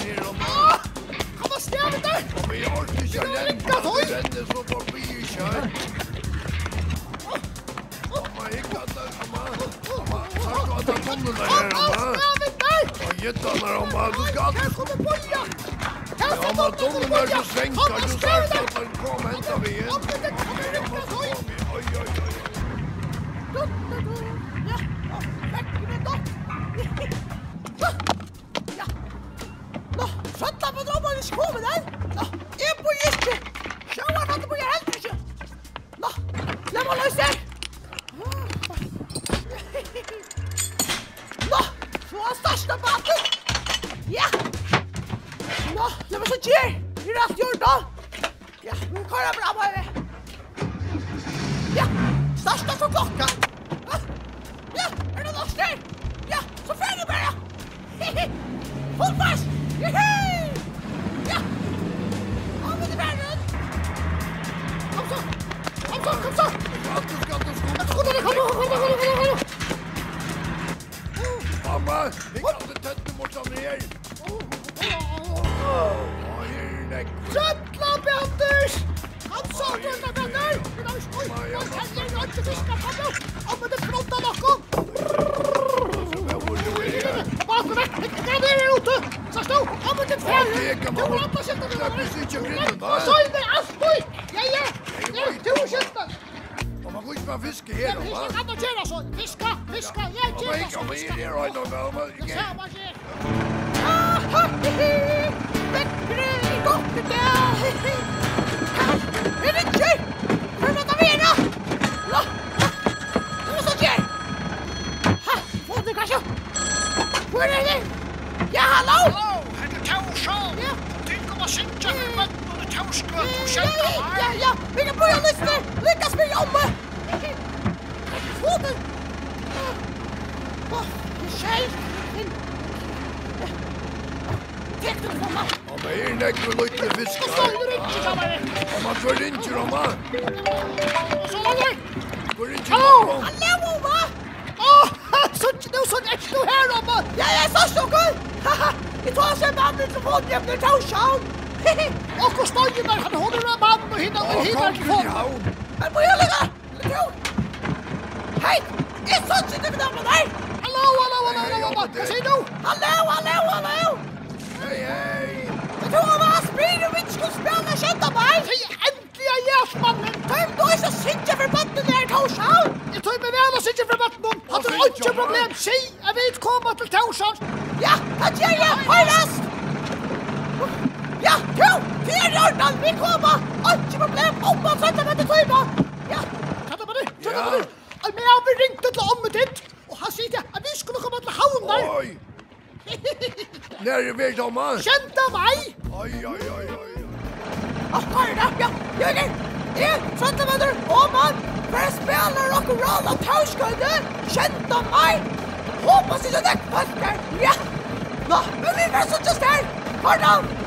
her om Kom og stjæve der! Og vi orker ikke lenge at vi renner så forbi i kjær. Mamma, ikke at det, mamma. Mamma, sagt du at det er tunnel der her, mamma? Og gitt han her, mamma, du skal... Her kommer Boja! Mamma, tunnel er så svenker, du sagt at han kom hentet vi inn. Oi, oi, oi. Ja, vekk med da. Ja. Nå, skjønta på drømmen vi skal komme der. Nå, jeg bor ikke. Sjøen hadde bor jeg helt ikke. Nå, la meg løse her. Nå, så er største baten. Ja. Nå, la meg så gjør. Vi rett gjør da. Ja, nå kan jeg bra meg. Ja, største for klokka. Ja, er det norsk der? Ja, så ferdig bare. Hold fast. Ja. Kom med det verden. Kom så. Kom så, kom så. Mamma, vi kan ikke tette mot sånn her. Trøtla, Anders! Han sa trøtla, Bjørner! Oi, han heller nå ikke fiska på nå! Og med det fronta noe! Bare vekk! Hva er det ute? Så stå! Og med det fjerde! Du har på sitt og det! Så er det alltid! Ja! Du skjønner! Mamma, hvor ikke man fiske her, mamma? Jeg kan kjøre så! Fiska! Jeg kjører så! Mamma, ikke her, mamma. Vekkere i godt det! Er det ikke? Hvor er det mer da? Nå! Nå er det sånn her! Ha! Få det kanskje! Hvor er det? Ja, hallo! Hallo, er det Taursson? Ja. Tenk om å synge for vatten og det Taurskøt og kjente her. Ja, vi kan bøye lister! Lykkes med jomme! Få det! Skjell! Tek du på meg! Mamma, her nekker du ikke fisk. Så er det ikke, sammen! Mamma, hvor er ikke, mamma? Så er det! Hvor er ikke, mamma? Hallo, mamma! Sånn er ikke noe her, mamma! Jeg så stokker! Jeg tar seg med mikrofonen hjem til Taurshavn! Og hvor støyer der, han holder med mann og hinner mikrofonen! Men må jeg ligge? Hei! Jeg så ikke det med deg! Hallo, mamma! Hva sier du? Hallo! Hei! Jeg tror han var spyr og ikke skulle spille kjent av meg! Endelig er hjertmannen! Tøym, du er så sikker for batten der, Taurshavn! Jeg tøym meg vel og sikker for batten! Hadde du ikke problem? Si, jeg vet komme til Taurshavn! Ja, det gjør jeg! Høyrast! Ja, det er Jordan! Vi kommer! Ikke problem! Om man setter meg til tøyma! Ja, kjent av meg! Vi har ringt til ommet ditt! Og han sier at vi skulle komme til havn der! Oi! Nær er vel, mamma? Kjent av meg! Oi. Hva er det? Ja, Jørgen! Kjent av meg, Åman! For jeg spiller rock'n'roll og tauskøyde! Kjent av meg! Håper ikke det er kvart der! Ja! Nå, men vi vil så ikke stær! Pardon!